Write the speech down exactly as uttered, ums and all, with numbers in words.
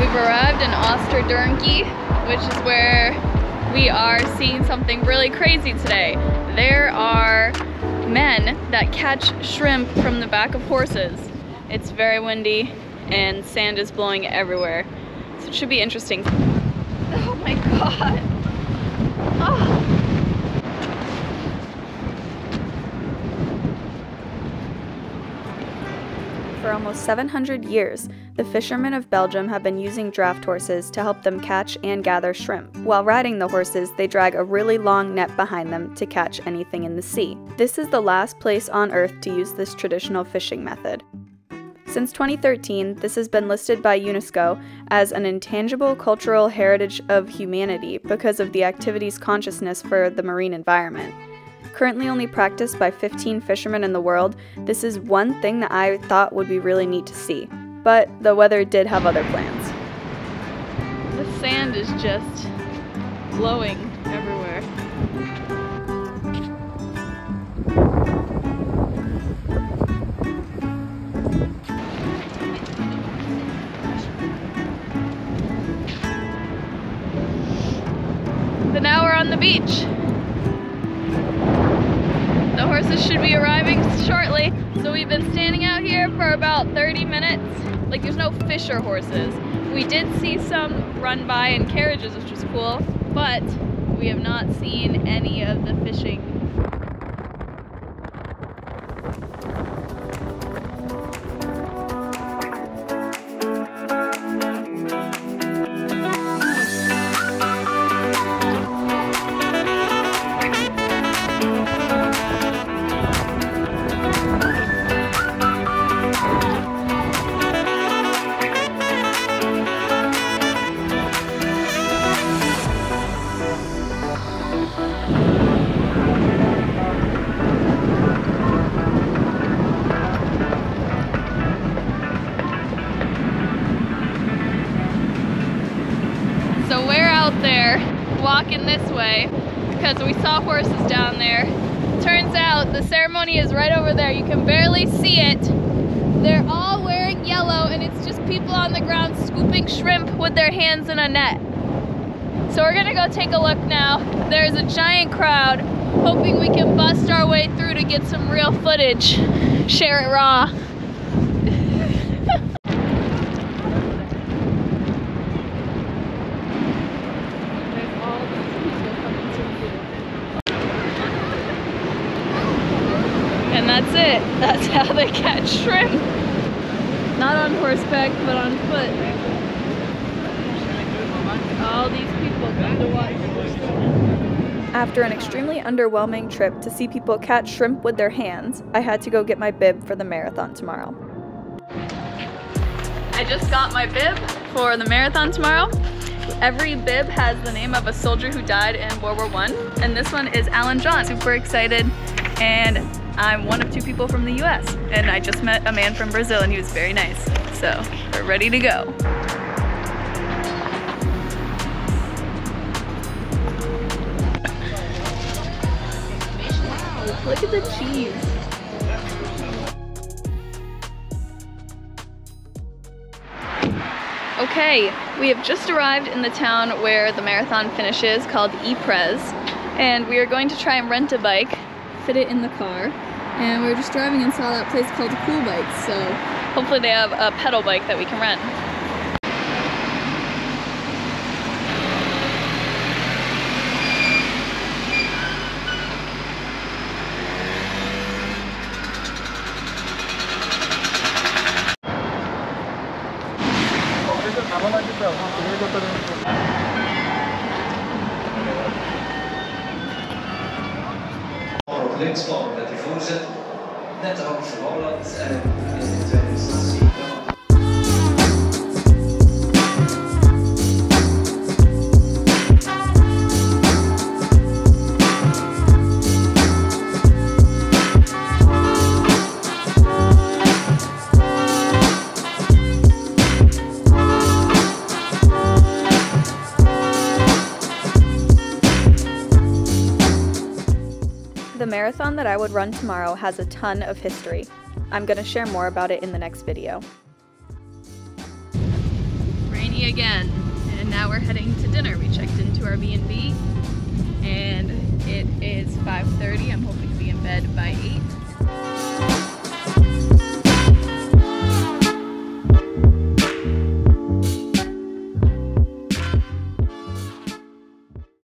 We've arrived in Oostduinkerke, which is where we are seeing something really crazy today. There are men that catch shrimp from the back of horses. It's very windy and sand is blowing everywhere. So it should be interesting. Oh my god. Oh. For almost seven hundred years, the fishermen of Belgium have been using draft horses to help them catch and gather shrimp. While riding the horses, they drag a really long net behind them to catch anything in the sea. This is the last place on Earth to use this traditional fishing method. Since twenty thirteen, this has been listed by UNESCO as an intangible cultural heritage of humanity because of the activity's consciousness for the marine environment. Currently only practiced by fifteen fishermen in the world, this is one thing that I thought would be really neat to see. But the weather did have other plans. The sand is just blowing everywhere. But now we're on the beach. The horses should be arriving shortly. So we've been standing out here for about thirty minutes. Like, there's no fisher horses. We did see some run by in carriages, which was cool, but we have not seen any of the fishing. So we're out there walking this way because we saw horses down there. Turns out the ceremony is right over there. You can barely see it. They're all wearing yellow and it's just people on the ground scooping shrimp with their hands in a net. So we're gonna go take a look now. There's a giant crowd, hoping we can bust our way through to get some real footage. Share it raw. And that's it. That's how they catch shrimp. Not on horseback, but on foot. All these people come to watch. After an extremely underwhelming trip to see people catch shrimp with their hands, I had to go get my bib for the marathon tomorrow. I just got my bib for the marathon tomorrow. Every bib has the name of a soldier who died in World War One, and this one is Alan John. Super excited, and I'm one of two people from the U S, and I just met a man from Brazil and he was very nice. So we're ready to go. Wow, look at the cheese. Okay, we have just arrived in the town where the marathon finishes, called Ypres, and we are going to try and rent a bike, fit it in the car, and we were just driving and saw that place called Cool Bikes, so hopefully they have a pedal bike that we can rent. Links komen met die voorzet, net de hoogste Holland en in tweeduizend zeven. The marathon that I would run tomorrow has a ton of history. I'm going to share more about it in the next video. Rainy sunny again. And now we're heading to dinner. We checked into our B and B and it is five thirty. I'm hoping to be in bed by eight.